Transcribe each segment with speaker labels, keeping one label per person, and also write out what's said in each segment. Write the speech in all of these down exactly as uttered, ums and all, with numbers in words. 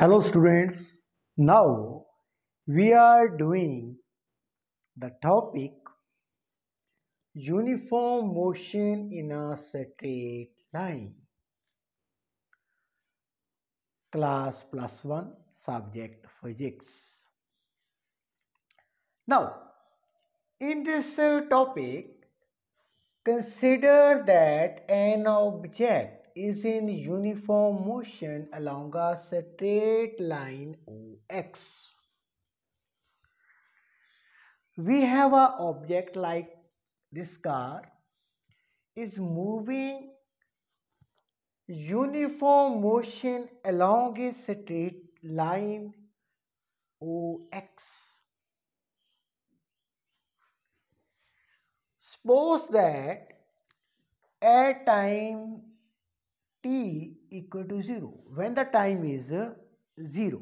Speaker 1: Hello students, now we are doing the topic uniform motion in a straight line. Class plus one, subject physics. Now, in this uh, topic, consider that an object is in uniform motion along a straight line O X. We have an object like this car is moving uniform motion along a straight line O X. Suppose that at time t equal to zero, when the time is uh, zero,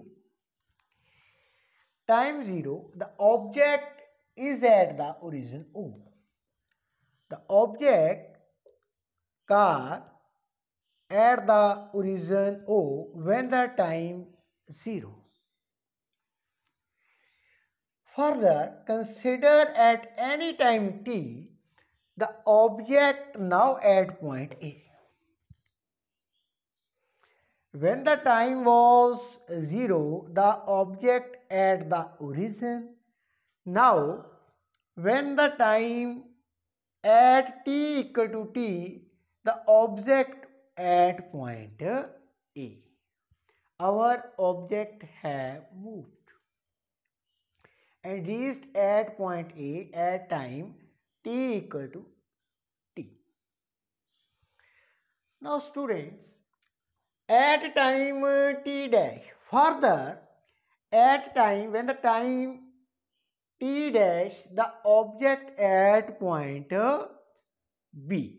Speaker 1: time zero, the object is at the origin O. The object car at the origin O when the time zero. Further, consider at any time t the object now at point A. When the time was zero, the object at the origin. Now, when the time at t equal to t, the object at point A. Our object have moved and reached at point A at time t equal to t. Now students, at time t dash, further at time when the time t dash, the object at point B,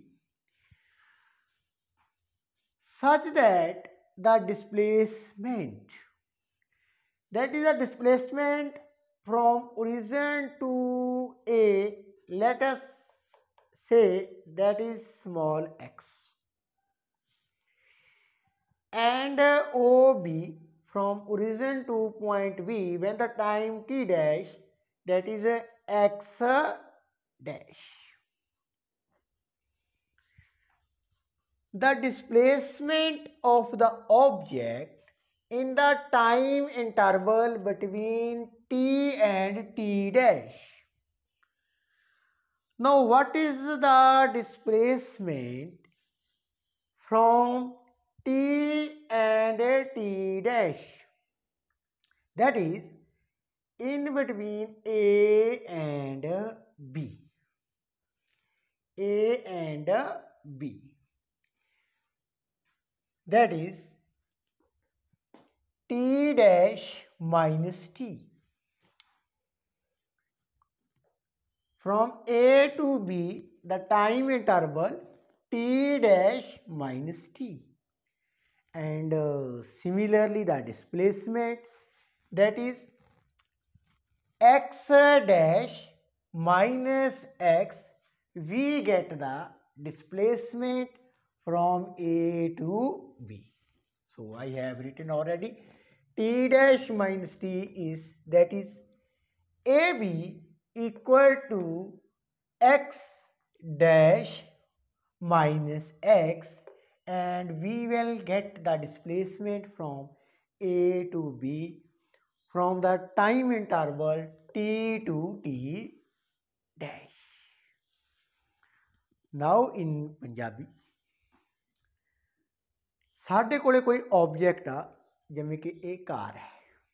Speaker 1: such that the displacement, that is a displacement from origin to A, let us say that is small x, and uh, O B from origin to point B when the time t dash, that is a x dash. The displacement of the object in the time interval between t and t dash. Now what is the displacement from t and t dash? That is in between A and B. A and B. That is t dash minus t. From A to B, the time interval t dash minus t. And uh, similarly the displacement, that is x dash minus x, we get the displacement from A to B. So I have written already t dash minus t is, that is A B equal to x dash minus x, and we will get the displacement from A to B from the time interval t to t dash. Now in Punjabi, ਸਾਡੇ ਕੋਲੇ ਕੋਈ object आ ਜਿਵੇਂ ਕਿ ਇਹ ਕਾਰ ਹੈ,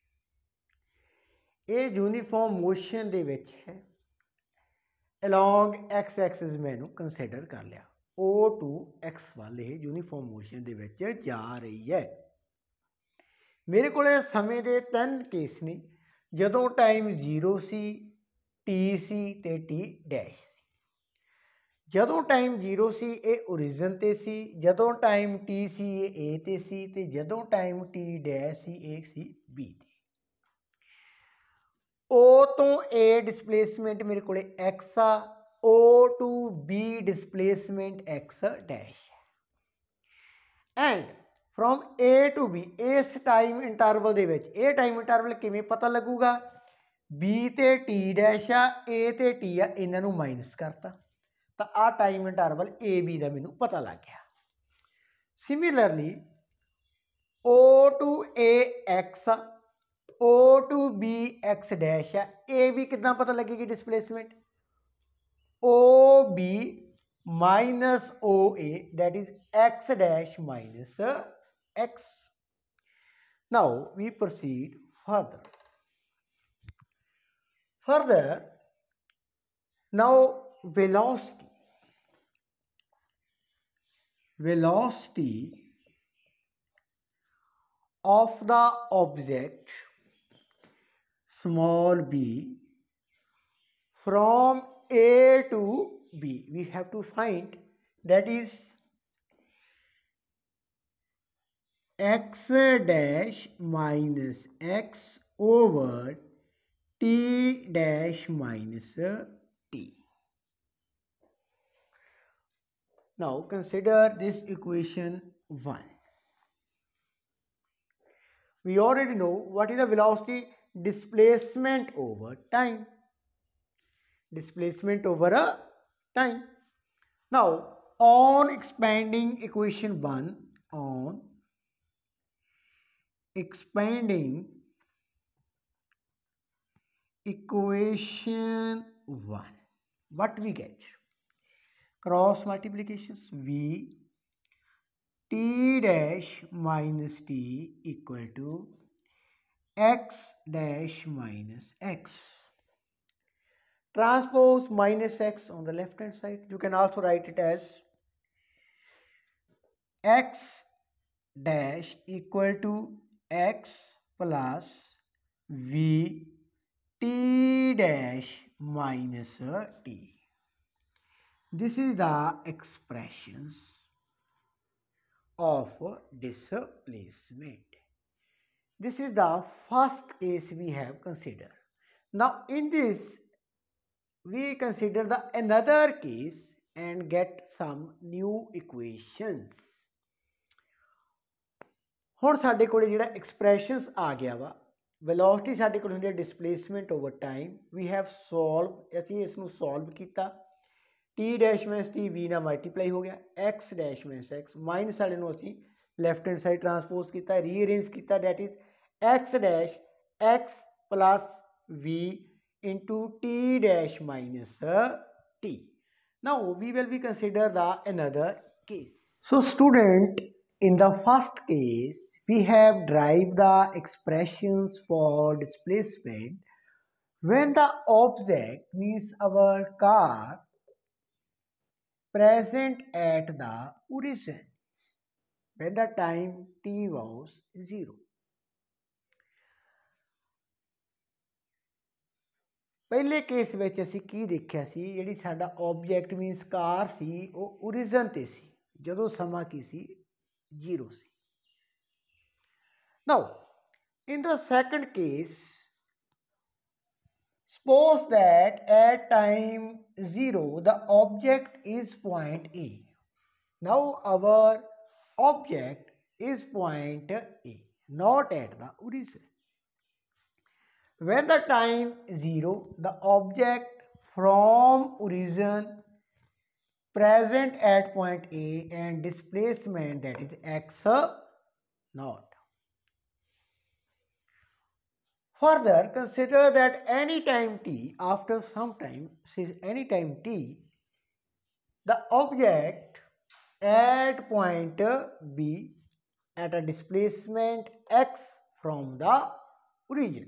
Speaker 1: ਇਹ uniform motion ਦੇ ਵਿੱਚ ਹੈ, along x axis ਮੈਨੂੰ ਕੰਸੀਡਰ ਕਰ ਲਿਆ, O to x ਵੱਲ ਇਹ ਯੂਨੀਫਾਰਮ ਮੋਸ਼ਨ ਦੇ ਵਿੱਚ ਜਾ ਰਹੀ ਹੈ। ਮੇਰੇ ਕੋਲ ਸਮੇਂ ਦੇ ਤਿੰਨ ਕੇਸ ਨੇ, ਜਦੋਂ ਟਾਈਮ ਜ਼ੀਰੋ ਸੀ, ਟੀ ਸੀ ਤੇ ਟੀ ਡੈਸ਼ ਸੀ। ਜਦੋਂ ਟਾਈਮ ਜ਼ੀਰੋ ਸੀ ਇਹ ਓਰੀਜਨ ਤੇ ਸੀ, ਜਦੋਂ ਟਾਈਮ ਟੀ ਸੀ ਇਹ ਏ ਤੇ ਸੀ, ਤੇ ਜਦੋਂ ਟਾਈਮ ਟੀ ਡੈਸ਼ ਸੀ ਇਹ ਸੀ ਬੀ ਤੇ। O ਤੋਂ A ਡਿਸਪਲੇਸਮੈਂਟ ਮੇਰੇ ਕੋਲ x ਆ, O to B displacement x dash ਹੈ। And from A to B इस टाइम इंटरवल दे विच ये टाइम इंटरवल किवें पता लगूगा बी ते टी डैश आ ए ते टी आ इन्हां नूं माइनस करता तो आ टाइम इंटरवल ए बी का मैनू पता लग गया। Similarly O to A x O to B x dash आ ए बी कितना पता लगेगी displacement O B minus O A that is x dash minus x. Now we proceed further. Further, now velocity. Velocity of the object small b from A to B. We have to find that is x dash minus x over t dash minus t. Now consider this equation one. We already know what is the velocity displacement over time. Displacement over a time. Now on expanding equation one, on expanding equation one, what we get? Cross multiplications v t dash minus t equal to x dash minus x. Transpose minus x on the left hand side. You can also write it as x dash equal to x plus v t dash minus t. This is the expressions of displacement. This is the first case we have considered. Now in this we consider the another case and get some new equations. ਹੁਣ ਸਾਡੇ ਕੋਲ ਜਿਹੜਾ expressions ਆ ਗਿਆ ਵਾ velocity ਸਾਡੇ ਕੋਲ ਹੁੰਦੀ ਹੈ displacement over time. We have solved ਅਸੀਂ ਇਸ ਨੂੰ solve ਕੀਤਾ t dash minus t v ਨਾਲ multiply ਹੋ ਗਿਆ x dash minus x minus ਵਾਲੇ ਨੂੰ ਅਸੀਂ left hand side transpose ਕੀਤਾ rearrange ਕੀਤਾ that is x dash x plus v into t dash minus t. Now we will be consider the another case. So student, in the first case we have derived the expressions for displacement when the object means our car present at the origin when the time t was zero. पहले case में असी की देखा सी जी साडा object मीनस car सी वो origin ते सी जदों समा की सी जीरो सी. Now in the second case suppose that at time zero the object is point A. Now our object is point A, not at the origin. When the time zero, the object from origin present at point A and displacement that is x naught. Further, consider that any time t, after some time, says any time t, the object at point B at a displacement x from the origin.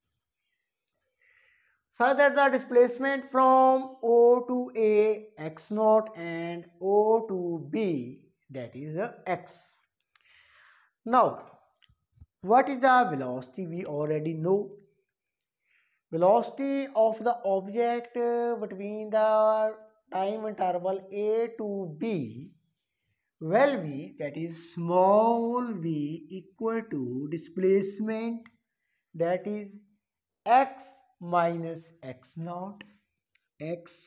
Speaker 1: So that the displacement from O to A x naught and O to B that is x. Now what is the velocity? We already know. Velocity of the object between the time interval A to B will be that is small v equal to displacement that is x minus x naught, x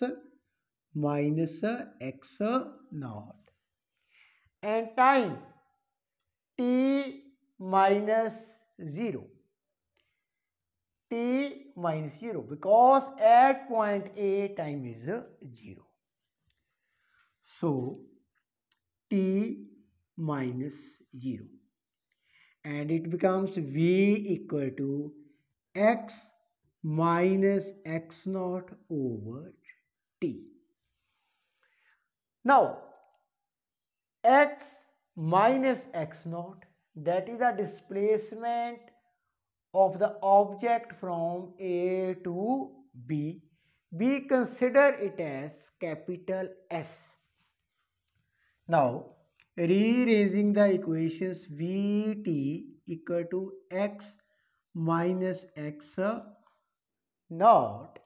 Speaker 1: minus x naught, and time t minus zero. T minus zero, because at point A time is zero. So t minus zero, and it becomes v equal to x minus x naught over t. Now x minus x naught, that is the displacement of the object from A to B. We consider it as capital S. Now rearranging the equations, Vt equal to x minus x naught,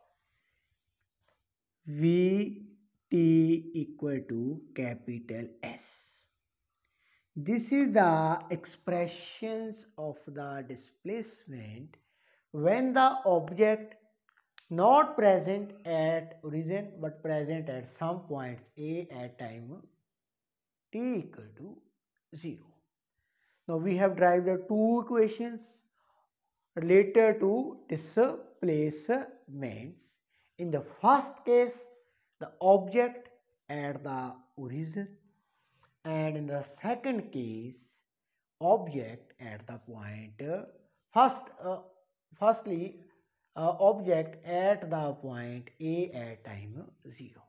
Speaker 1: Vt equal to capital S. This is the expressions of the displacement when the object not present at origin but present at some points A at time t equal to zero. Now we have derived the two equations related to displacements. In the first case, the object at the origin, and in the second case, object at the point uh, first uh, firstly uh, object at the point A at time zero.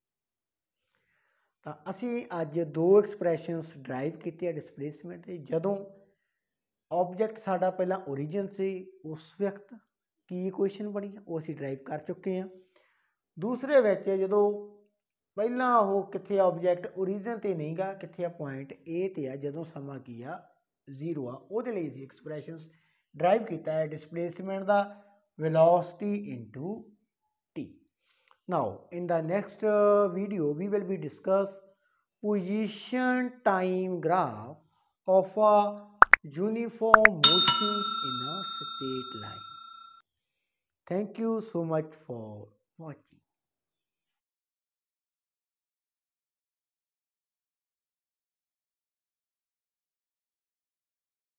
Speaker 1: ਤਾਂ ਅਸੀਂ ਅੱਜ ਦੋ expressions drive ਕੀਤੇ ਆ displacement ਦੀ। ਜਦੋਂ object ਸਾਡਾ ਪਹਿਲਾਂ origin ਸੀ, ਉਸ ਵਕਤ ਕੀ ਇਕੁਏਸ਼ਨ ਬਣੀ ਉਹ ਅਸੀਂ ਡਰਾਈਵ ਕਰ ਚੁੱਕੇ ਹਾਂ। ਦੂਸਰੇ ਵਿੱਚ ਜਦੋਂ ਪਹਿਲਾਂ ਉਹ ਕਿੱਥੇ ਆਬਜੈਕਟ ਓਰੀਜਨ 'ਤੇ ਨਹੀਂ ਗਾ, ਕਿੱਥੇ ਆ ਪੁਆਇੰਟ ਏ 'ਤੇ ਆ, ਜਦੋਂ ਸਮਾਂ ਕੀ ਆ ਜ਼ੀਰੋ ਆ, ਉਹਦੇ ਲਈ ਅਸੀਂ ਐਕਸਪ੍ਰੈਸ਼ਨਸ ਡਰਾਈਵ ਕੀਤਾ ਹੈ ਡਿਸਪਲੇਸਮੈਂਟ ਦਾ velocity into t. Now in the next uh, video we will be discuss position time graph of a uniform motions in a straight line. Thank you so much for watching.